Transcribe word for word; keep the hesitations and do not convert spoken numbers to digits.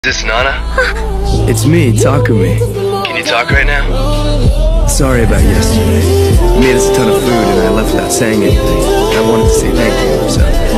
Is this Nana? It's me, Takumi. Can you talk right now? Sorry about yesterday. You made us a ton of food and I left without saying anything. I wanted to say thank you, so...